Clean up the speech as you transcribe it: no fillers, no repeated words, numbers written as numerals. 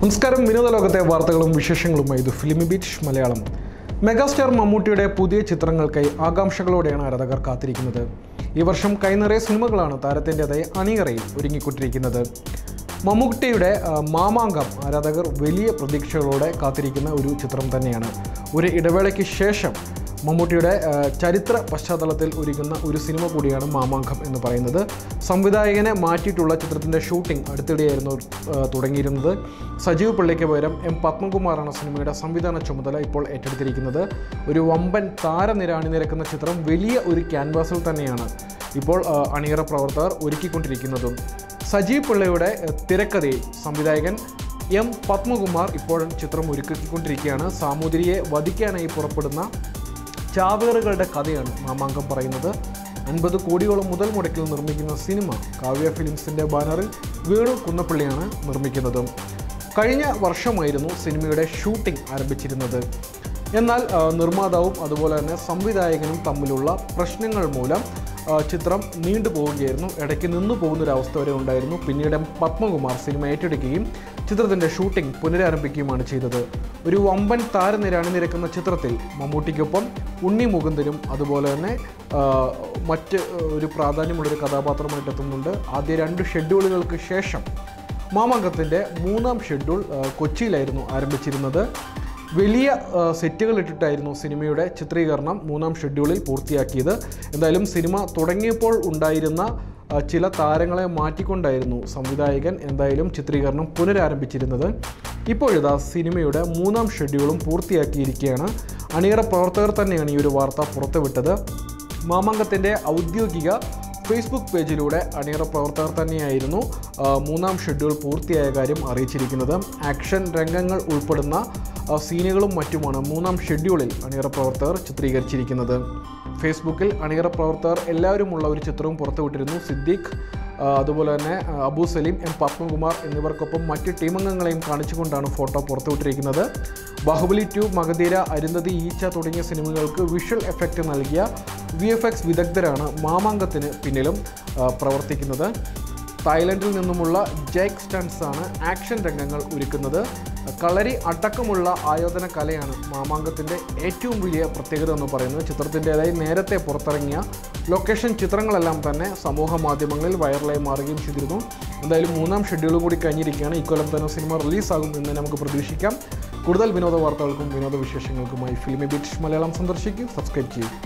നമസ്കാരം, വിനോദ ലോകത്തെ വാർത്തകളും വിശേഷങ്ങളുമായി ഇത് ഫിലിമി ബീറ്റ് മലയാളം. മെഗാസ്റ്റാർ മമ്മൂട്ടിയുടെ പുതിയ ചിത്രങ്ങൾക്കായി ആകാംക്ഷകളോടെയാണ് ആരാധകർ കാത്തിരിക്കുന്നത്. ഈ വർഷം കൈനിറയെ സിനിമകളാണ് താരത്തിൻ്റെതായി അണിയറയിൽ ഒരുങ്ങിക്കൊണ്ടിരിക്കുന്നത്. മമ്മൂട്ടിയുടെ മാമാങ്കം ആരാധകർ വലിയ പ്രതീക്ഷകളോടെ കാത്തിരിക്കുന്ന ഒരു ചിത്രം തന്നെയാണ്. ഒരു ഇടവേളയ്ക്ക് ശേഷം മമ്മൂട്ടിയുടെ ചരിത്ര പശ്ചാത്തലത്തിൽ ഒരുങ്ങുന്ന ഒരു സിനിമ കൂടിയാണ് മാമാങ്കം എന്ന് പറയുന്നത്. സംവിധായകനെ മാറ്റിയിട്ടുള്ള ചിത്രത്തിൻ്റെ ഷൂട്ടിംഗ് അടുത്തിടെയായിരുന്നു തുടങ്ങിയിരുന്നത്. സജീവ് പിള്ളയ്ക്ക് പകരം എം പത്മകുമാറാണ് സിനിമയുടെ സംവിധാന ചുമതല ഇപ്പോൾ ഏറ്റെടുത്തിരിക്കുന്നത്. ഒരു വമ്പൻ താരനിര അണിനിരക്കുന്ന ചിത്രം വലിയ ഒരു ക്യാൻവാസിൽ തന്നെയാണ് ഇപ്പോൾ അണിയറ പ്രവർത്തകർ ഒരുക്കിക്കൊണ്ടിരിക്കുന്നതും. സജീവ് പിള്ളയുടെ തിരക്കഥയിൽ സംവിധായകൻ എം പത്മകുമാർ ഇപ്പോഴും ചിത്രം ഒരുക്കിക്കൊണ്ടിരിക്കുകയാണ്. സാമൂതിരിയെ വധിക്കാനായി പുറപ്പെടുന്ന ചാവേറുകളുടെ കഥയാണ് മാമാങ്കം പറയുന്നത്. 50 കോടിയോളം മുതൽ മുടക്കിൽ നിർമ്മിക്കുന്ന സിനിമ കാവ്യ ഫിലിംസിൻ്റെ ബാനറിൽ വേണു കുന്നപ്പള്ളിയാണ് നിർമ്മിക്കുന്നത്. കഴിഞ്ഞ വർഷമായിരുന്നു സിനിമയുടെ ഷൂട്ടിംഗ് ആരംഭിച്ചിരുന്നത്. എന്നാൽ നിർമ്മാതാവും അതുപോലെ തന്നെ സംവിധായകനും തമ്മിലുള്ള പ്രശ്നങ്ങൾ മൂലം ചിത്രം നീണ്ടുപോവുകയായിരുന്നു. ഇടയ്ക്ക് നിന്നു പോകുന്നൊരവസ്ഥ വരെ ഉണ്ടായിരുന്നു. പിന്നീട് പത്മകുമാർ സിനിമ ഏറ്റെടുക്കുകയും ചിത്രത്തിൻ്റെ ഷൂട്ടിംഗ് പുനരാരംഭിക്കുകയുമാണ് ചെയ്തത്. ഒരു വമ്പൻ താരനിര അണിനിരക്കുന്ന ചിത്രത്തിൽ മമ്മൂട്ടിക്കൊപ്പം ഉണ്ണി മുകുന്ദനും അതുപോലെ തന്നെ മറ്റ് ഒരു പ്രാധാന്യമുള്ളൊരു കഥാപാത്രമായിട്ട് എത്തുന്നുണ്ട്. ആദ്യ 2 ഷെഡ്യൂളുകൾക്ക് ശേഷം മാമാങ്കത്തിൻ്റെ 3ാം ഷെഡ്യൂൾ കൊച്ചിയിലായിരുന്നു ആരംഭിച്ചിരുന്നത്. വലിയ സെറ്റുകൾ ഇട്ടിട്ടായിരുന്നു സിനിമയുടെ ചിത്രീകരണം 3ാം ഷെഡ്യൂളിൽ പൂർത്തിയാക്കിയത്. എന്തായാലും സിനിമ തുടങ്ങിയപ്പോൾ ഉണ്ടായിരുന്ന ചില താരങ്ങളെ മാറ്റിക്കൊണ്ടായിരുന്നു സംവിധായകൻ എന്തായാലും ചിത്രീകരണം പുനരാരംഭിച്ചിരുന്നത്. ഇപ്പോഴിതാ സിനിമയുടെ 3ാം ഷെഡ്യൂളും പൂർത്തിയാക്കിയിരിക്കുകയാണ്. അണിയറ പ്രവർത്തകർ തന്നെയാണ് ഈ ഒരു വാർത്ത പുറത്തുവിട്ടത്. മാമാങ്കത്തിൻ്റെ ഔദ്യോഗിക ഫേസ്ബുക്ക് പേജിലൂടെ അണിയറ പ്രവർത്തകർ തന്നെയായിരുന്നു 3ാം ഷെഡ്യൂൾ പൂർത്തിയായ കാര്യം അറിയിച്ചിരിക്കുന്നത്. ആക്ഷൻ രംഗങ്ങൾ ഉൾപ്പെടുന്ന സീനുകളും മറ്റുമാണ് 3ാം ഷെഡ്യൂളിൽ അണിയറ പ്രവർത്തകർ ചിത്രീകരിച്ചിരിക്കുന്നത്. ഫേസ്ബുക്കിൽ അണിയറ പ്രവർത്തകർ എല്ലാവരുമുള്ള ഒരു ചിത്രവും പുറത്തുവിട്ടിരുന്നു. സിദ്ദീഖ്, അതുപോലെ തന്നെ അബു സലീം, എം പത്മകുമാർ എന്നിവർക്കൊപ്പം മറ്റ് ടീമംഗങ്ങളെയും കാണിച്ചുകൊണ്ടാണ് ഫോട്ടോ പുറത്തുവിട്ടിരിക്കുന്നത്. ബാഹുബലി 2, മഗധീര, അരുന്ധതി, ഈച്ച തുടങ്ങിയ സിനിമകൾക്ക് വിഷ്വൽ എഫക്റ്റ് നൽകിയ VFX വിദഗ്ധരാണ് മാമാങ്കത്തിന് പിന്നിലും പ്രവർത്തിക്കുന്നത്. തായ്ലൻഡിൽ നിന്നുമുള്ള ജൈക്ക് സ്റ്റൺസ് ആണ് ആക്ഷൻ രംഗങ്ങൾ ഒരുക്കുന്നത്. കളരി അടക്കമുള്ള ആയോധന കലയാണ് മാമാങ്കത്തിൻ്റെ ഏറ്റവും വലിയ പ്രത്യേകത എന്ന് പറയുന്നത്. ചിത്രത്തിൻ്റെതായി നേരത്തെ പുറത്തിറങ്ങിയ ലൊക്കേഷൻ ചിത്രങ്ങളെല്ലാം തന്നെ സമൂഹ മാധ്യമങ്ങളിൽ വൈറലായി മാറുകയും ചെയ്തിരുന്നു. എന്തായാലും 3ാം ഷെഡ്യൂളും കൂടി കഴിഞ്ഞിരിക്കുകയാണ്. ഇക്കൊല്ലം തന്നെ സിനിമ റിലീസാകും എന്ന് നമുക്ക് പ്രതീക്ഷിക്കാം. കൂടുതൽ വിനോദ വാർത്തകൾക്കും വിനോദ വിശേഷങ്ങൾക്കുമായി ഫിലിമി ബീറ്റ് മലയാളം സന്ദർശിക്കും. സബ്സ്ക്രൈബ് ചെയ്യും.